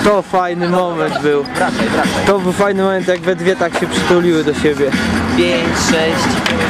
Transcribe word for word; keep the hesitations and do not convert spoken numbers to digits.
To fajny moment był. Wracaj, wracaj. To był fajny moment, jak we dwie tak się przytuliły do siebie. pięć, sześć.